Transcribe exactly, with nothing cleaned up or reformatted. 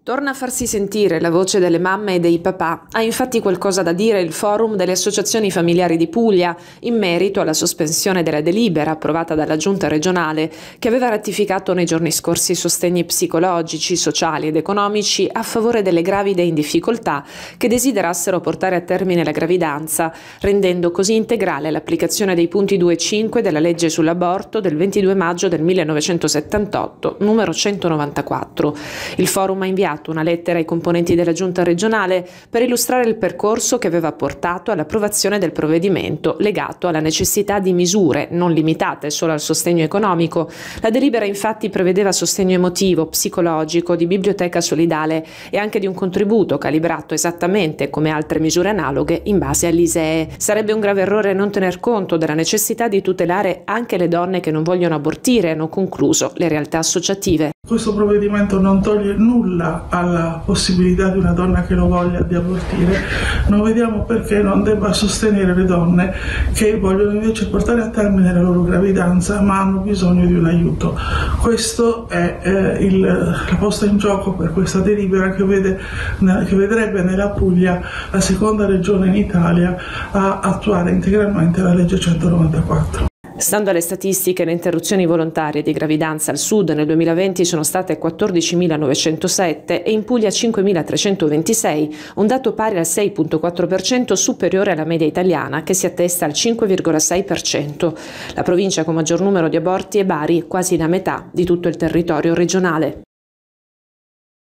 Torna a farsi sentire la voce delle mamme e dei papà. Ha infatti qualcosa da dire il Forum delle Associazioni Familiari di Puglia in merito alla sospensione della delibera approvata dalla Giunta regionale che aveva ratificato nei giorni scorsi sostegni psicologici, sociali ed economici a favore delle gravide in difficoltà che desiderassero portare a termine la gravidanza, rendendo così integrale l'applicazione dei punti due e cinque della legge sull'aborto del ventidue maggio del millenovecentosettantotto, numero centonovantaquattro. Il Forum ha inviato una lettera ai componenti della Giunta regionale per illustrare il percorso che aveva portato all'approvazione del provvedimento legato alla necessità di misure non limitate solo al sostegno economico. La delibera infatti prevedeva sostegno emotivo, psicologico, di biblioteca solidale e anche di un contributo calibrato esattamente come altre misure analoghe in base all'I S E E. Sarebbe un grave errore non tener conto della necessità di tutelare anche le donne che non vogliono abortire, hanno concluso le realtà associative. Questo provvedimento non toglie nulla alla possibilità di una donna che lo voglia di abortire. Non vediamo perché non debba sostenere le donne che vogliono invece portare a termine la loro gravidanza ma hanno bisogno di un aiuto. Questo è eh, il, la posta in gioco per questa delibera che, vede, che vedrebbe nella Puglia la seconda regione in Italia a attuare integralmente la legge centonovantaquattro. Stando alle statistiche, le interruzioni volontarie di gravidanza al sud nel duemilaventi sono state quattordicimilanovecentosette e in Puglia cinquemilatrecentoventisei, un dato pari al sei virgola quattro per cento superiore alla media italiana che si attesta al cinque virgola sei per cento. La provincia con maggior numero di aborti è Bari, quasi la metà di tutto il territorio regionale.